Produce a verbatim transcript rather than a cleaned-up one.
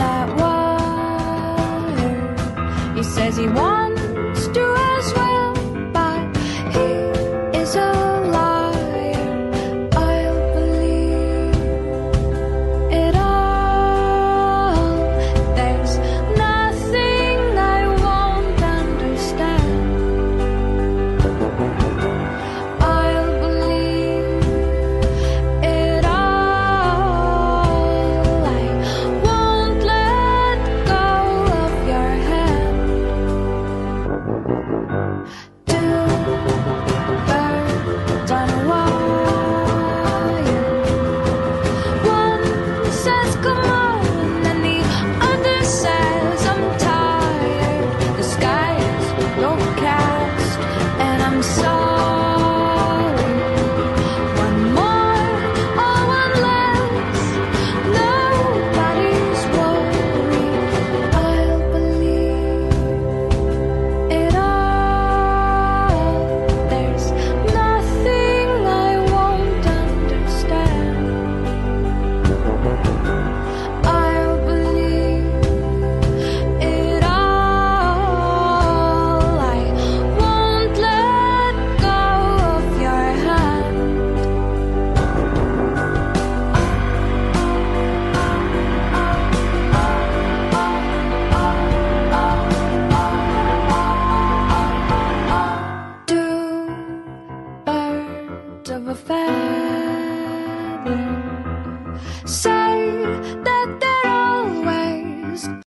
that wire. He says he wants to as well, but he is a liar. I'll believe it all. There's nothing I won't understand. I'll believe it all. I won't let go of your hand. Two birds on a wire. One says come on, and the other says I'm tired. The sky is overcast, and I'm sorry. One more or one less, nobody's worried. I'll believe it all. There's nothing I won't understand. I'll believe it all. I won't let go of your hand. Two birds of a feather say